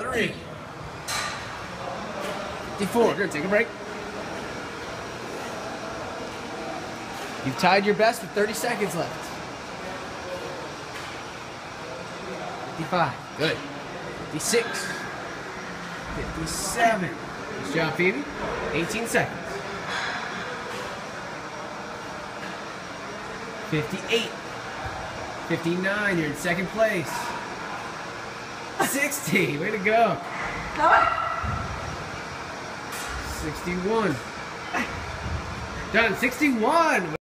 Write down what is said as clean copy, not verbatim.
53. 54. Good, take a break. You've tied your best with 30 seconds left. 55. Good. 56. 57. Nice job, Phoebe. 18 seconds. 58. 59. You're in second place. 60. Way to go. 61. Done. 61.